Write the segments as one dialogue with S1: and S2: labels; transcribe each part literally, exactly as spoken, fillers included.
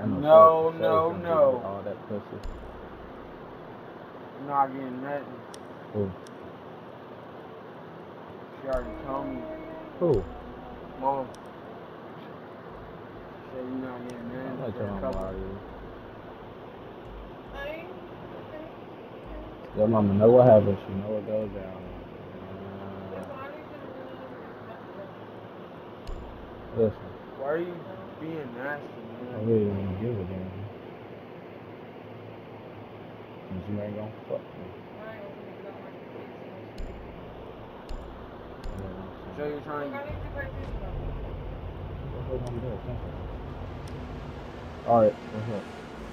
S1: No, no, no.
S2: All that pussy.
S1: I'm not getting nothing.
S2: Who?
S1: She already told me.
S2: Who?
S1: Mom. She said you're not getting nothing.
S2: I'm not
S1: for a
S2: talking
S1: couple.
S2: about you. Your mama know what happens. She know what goes down. Uh, listen.
S1: Why are you being nasty, man?
S2: I really don't give a damn. Cause you ain't gonna fuck me.
S1: So you're trying to...
S2: Alright, what's up?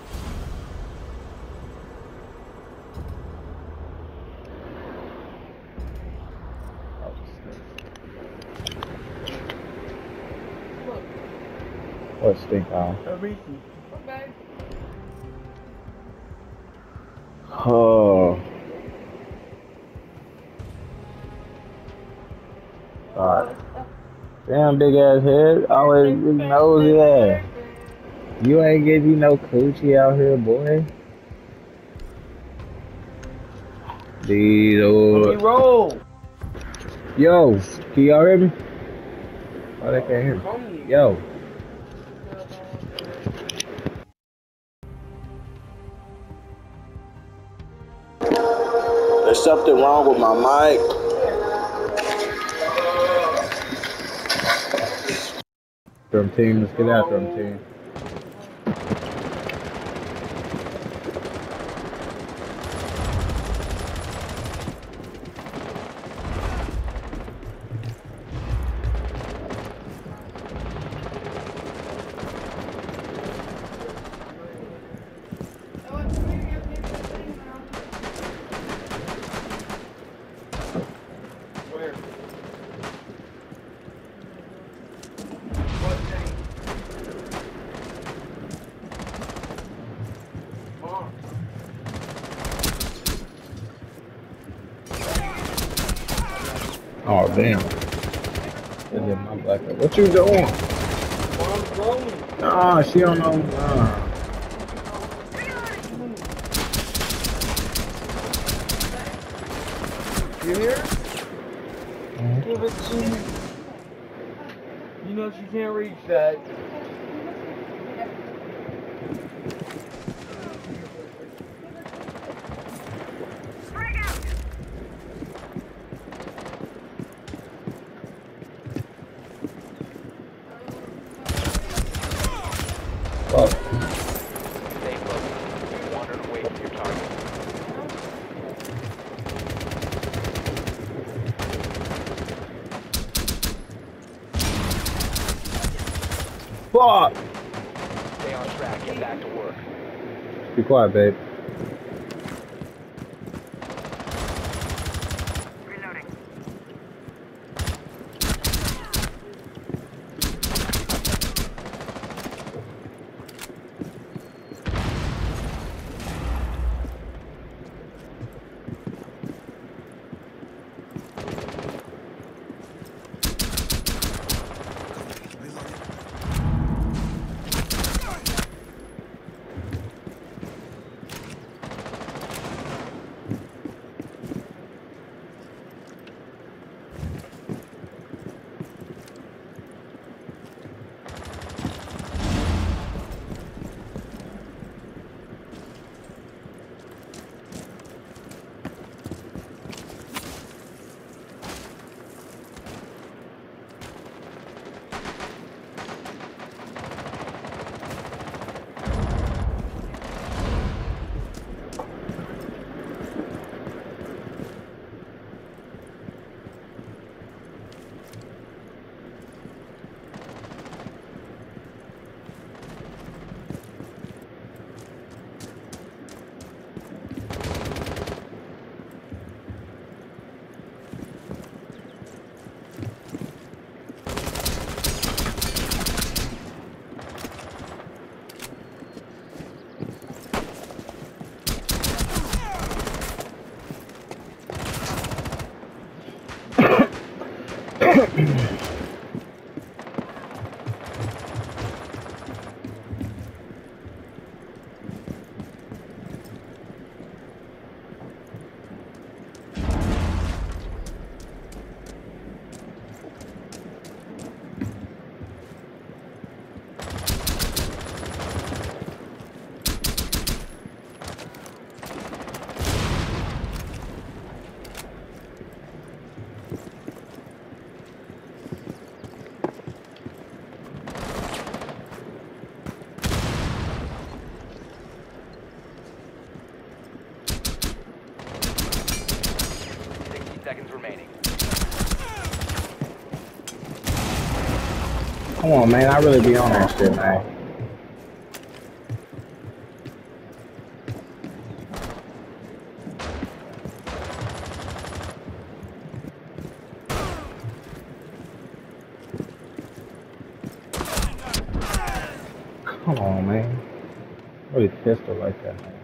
S2: What stink eye? Oh. Alright. Damn big ass head. Always big nosy ass. You ain't give you no coochie out here, boy. These old.
S1: Roll.
S2: Yo, can y'all hear me? Oh, they can't hear me. Yo. There's something wrong with my mic. Drum team, let's get out, drum team. Oh damn. That's in my black. What you doing?
S1: Mom's rolling.
S2: Nah, she don't know. Nah.
S1: You hear?
S2: Mm-hmm.
S1: Give it to me. You know she can't reach that.
S2: Fuck.
S3: Stay focused. Wander away from your target.
S2: Fuck.
S3: Stay on track. Get back to work.
S2: Be quiet, babe.
S3: seconds remaining.
S2: Come on, man. I really be on that shit, man. Come on, man. Really pistol like that, man.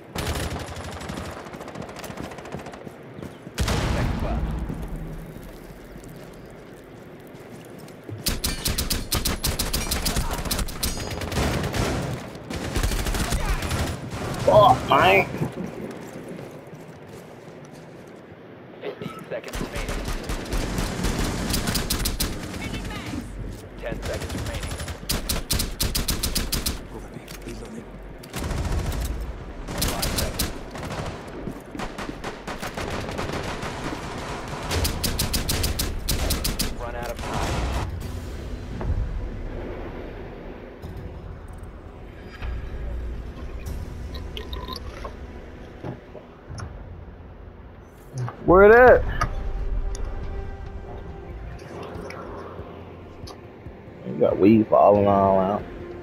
S3: Seconds left.
S2: Fuck, man.
S3: fifteen seconds remaining. ten seconds remaining. five seconds. Run out of time.
S2: Where it at? You got weed falling all out.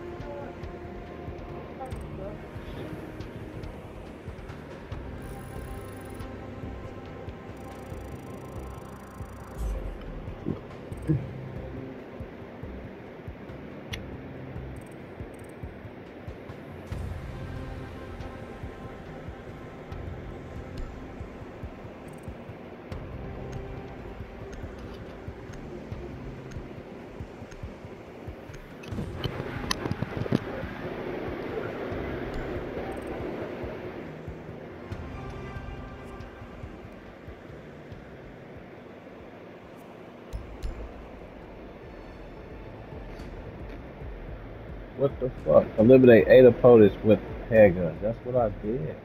S2: What the fuck? Eliminate eight opponents with handguns. That's what I did.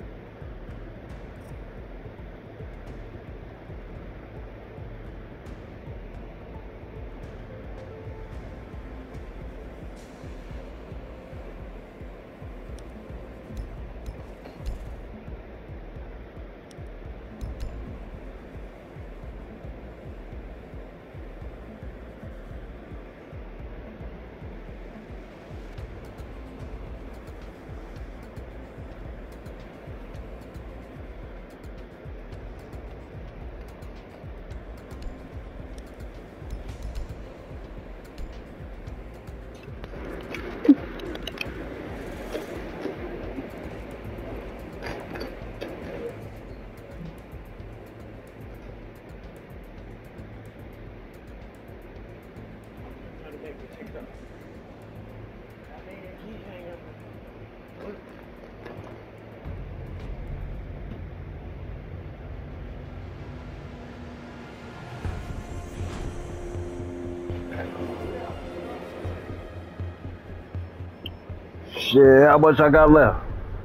S2: Shit, how much I got left?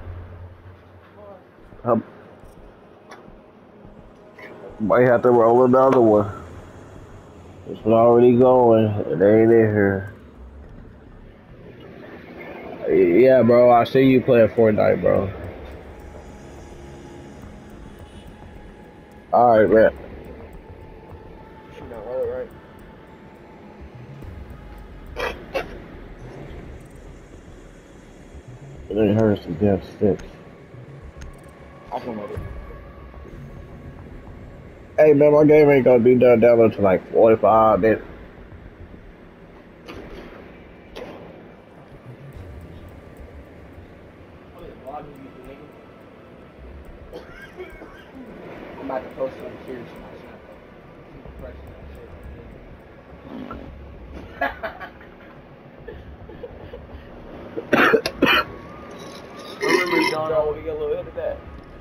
S2: I might have to roll another one. This one already going. It ain't in here. Yeah, bro. I see you playing Fortnite, bro. All right, man. It ain't hurt some damn sticks. Hey man, my game ain't gonna be done down until like forty-five minutes.
S1: I'm about to post some serious Remember, John, we get a little hit of that.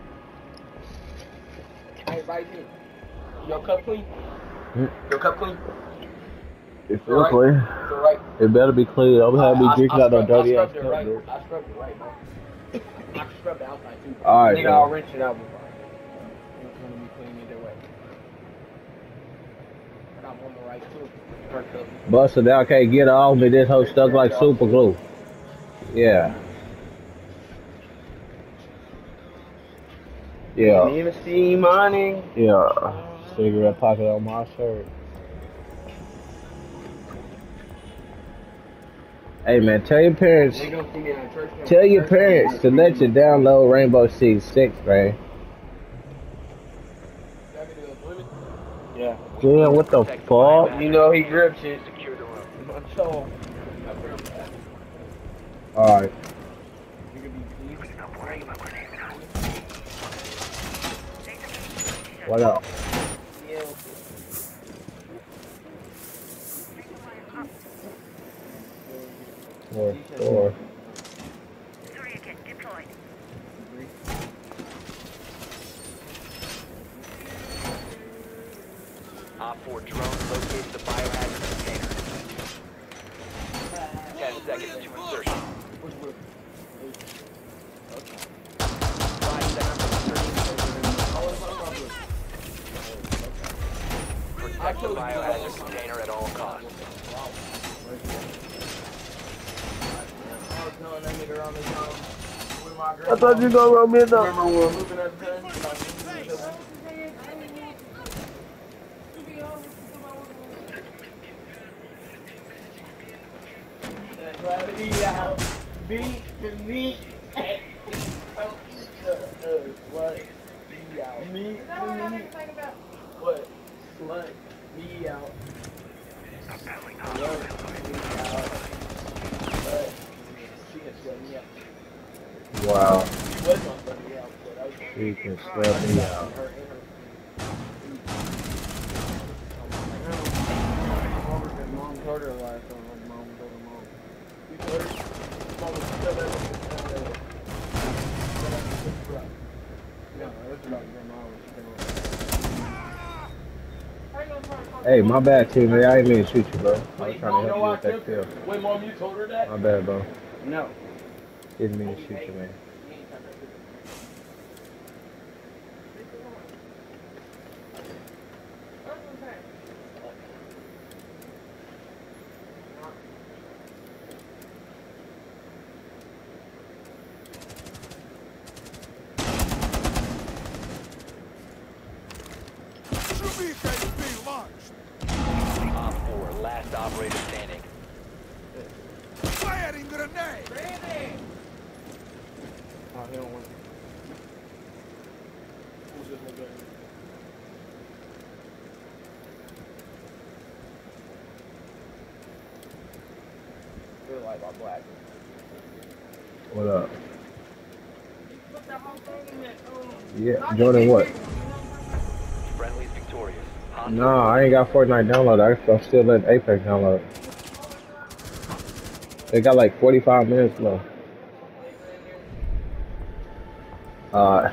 S1: Hey, right here. Your cup clean?
S2: Hmm?
S1: Your cup clean?
S2: It feels
S1: right.
S2: clean.
S1: Feel right.
S2: It better be clean. I'm gonna have me drinking out no dirty ass
S1: cup.
S2: Right.
S1: I scrubbed it right, bro. I can scrub the outside too.
S2: Alright,
S1: nigga, I'll rinse it out before. It's gonna be clean either way. But I'm on the right too. First cup.
S2: Busted out, can't get off me. This hoe stuck like super glue. Yeah. Yeah.
S1: Need to see money.
S2: Yeah. cigarette pocket on my shirt. Hey man, tell your parents.
S1: They gonna see me in a church.
S2: Tell your parents to let you download Rainbow Six Six, man.
S1: Yeah.
S2: Yeah, what the fuck?
S1: You know he grips it.
S3: Secure the room.
S1: So,
S2: Alright.
S1: you could be
S2: What up?
S1: yeah.
S2: Four, four.
S3: Op four drone located the biohazard container. Ten seconds to insertion. Five seconds to insertion. Protect the biohazard container at all costs.
S1: I thought you gonna run me in the. Remember we were moving at the time? Gravity out, beat the meat. What? Me out. Meat the meat. What? Slut. Me out. Slut. Me out. But she can sweat me out.
S2: Wow.
S1: She was gonna sweat me out, but I was
S2: She can sweat me out.
S1: her in her. Mom told her life, so her mom told her mom. We told her, mom was still there. No, that's about grandma.
S2: Hey, my bad, team. I didn't mean to shoot you, bro. I was
S1: Wait,
S2: trying
S1: mom,
S2: to
S1: know
S2: help you
S1: why I
S2: with that
S1: took
S2: kill.
S1: her? Wait, mom, you told her that?
S2: My bad, bro.
S1: No.
S2: Didn't mean to shoot you, man.
S3: Op four, last operator standing.
S4: Firing grenade!
S1: Oh, he don't want it. Who's this nigga? Feel like I'm black.
S2: What up? Yeah, Jordan, what?
S3: Friendly's victorious. Hostile
S2: No, I ain't got Fortnite downloaded. I'm still letting Apex download. They got like forty-five minutes left. Uh,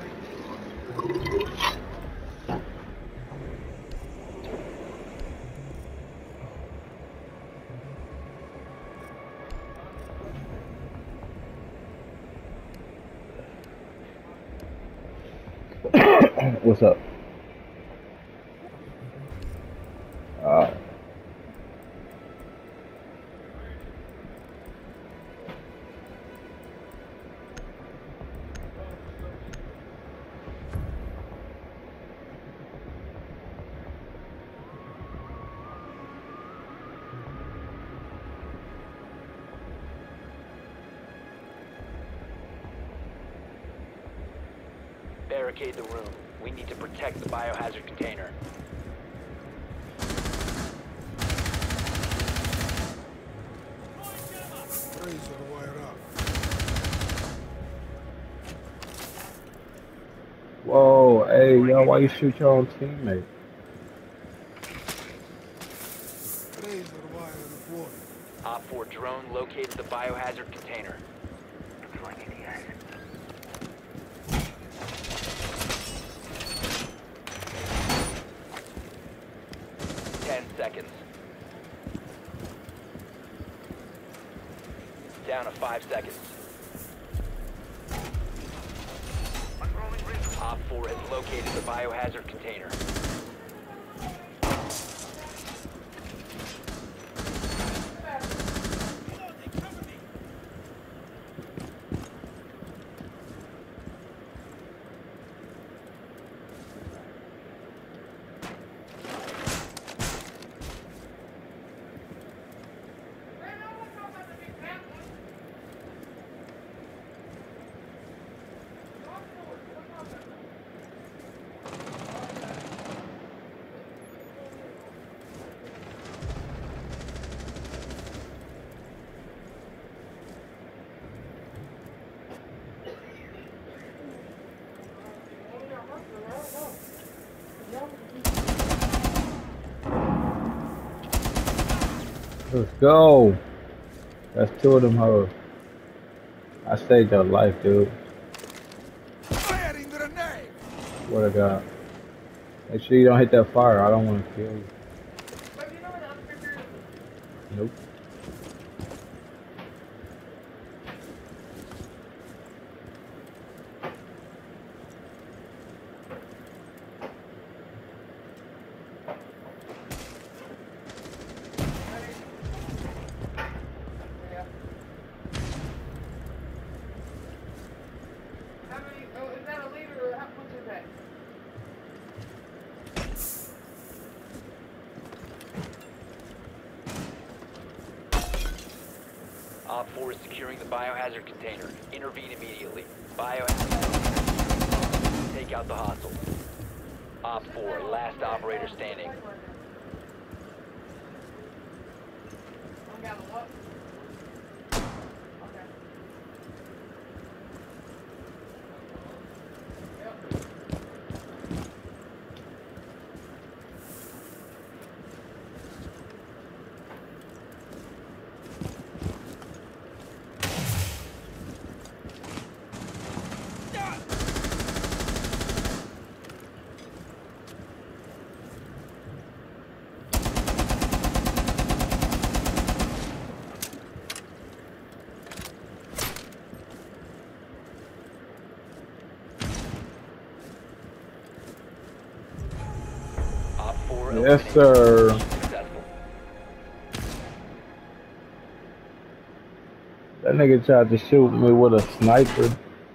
S2: what's up? Uh,
S3: barricade the room. We need to protect the biohazard container.
S4: Razor wire up.
S2: whoa, hey, yo, why you shoot your own teammate?
S4: Razor wire deployed.
S3: Op four drone located the biohazard container. Ten seconds. Down to five seconds. Op four has located the biohazard container.
S2: Let's go. That's two of them hoes. I saved your life, dude.
S4: Firing grenade!
S2: What I got? Make sure you don't hit that fire. I don't want to kill you. Nope.
S3: Op four is securing the biohazard container. Intervene immediately. Biohazard. Take out the hostiles. Op four, last operator standing. Op four
S2: Yes, sir.
S3: successful.
S2: That nigga tried to shoot me with a sniper.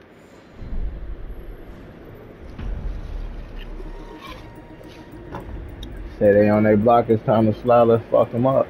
S2: Say they on their block. It's time to slide. Let's fuck them up.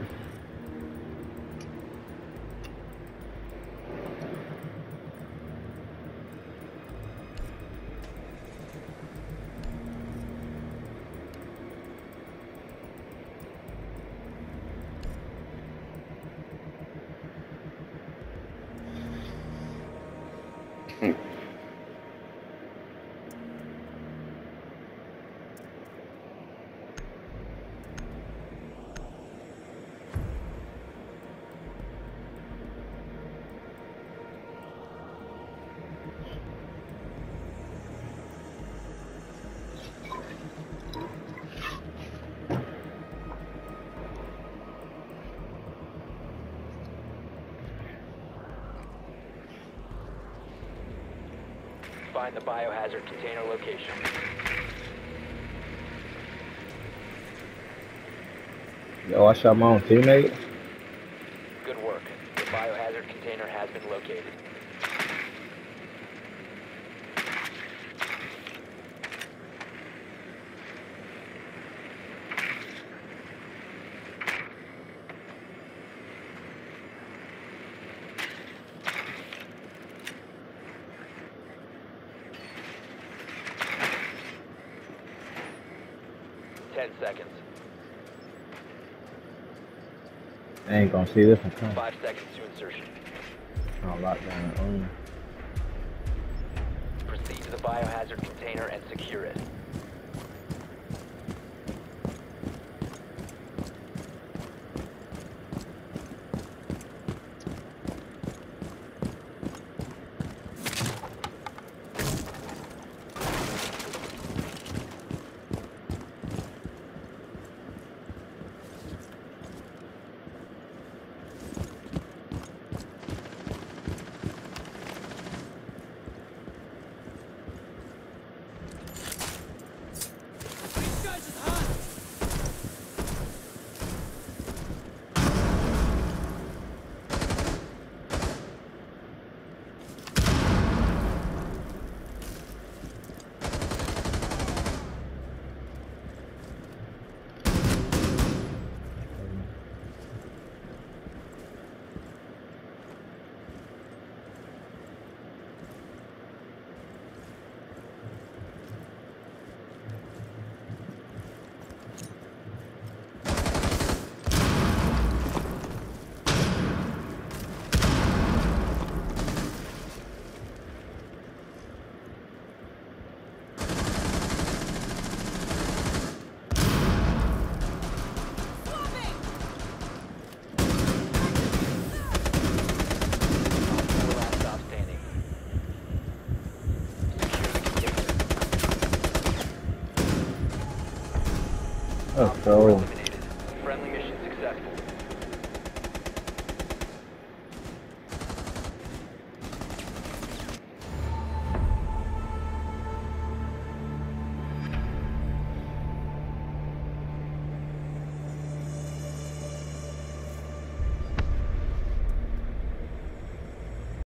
S3: Find the biohazard container location.
S2: Yo, I shot my own teammate.
S3: Good work. The biohazard container has been located. Ten seconds.
S2: I ain't gonna see this one coming.
S3: Five seconds to insertion.
S2: I'll lock down the room.
S3: Proceed to the biohazard container and secure it. Op
S2: Let's
S3: four
S2: go.
S3: eliminated. Friendly mission successful.